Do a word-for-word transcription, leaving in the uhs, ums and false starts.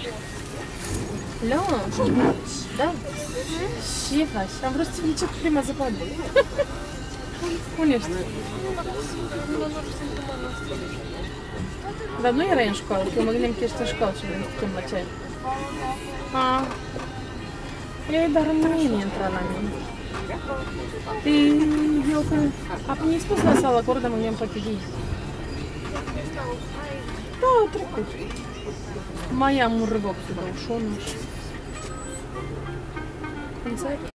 Leon? Da? Ce faci? Am vrut să te felicit cu prima zăpadă. Unde ești? Dar nu erai în școală, că eu mă gândeam că ești în școală și vrem să te chem la ceai. A. Ei, dar nu e intra la mine. Ei, eu că... A, mi-ai spus la sala acolo, dar mă gândeam poate vii. Da, a trecut. Mai am un râvop să dau ușor, nu știu. Înțeleg?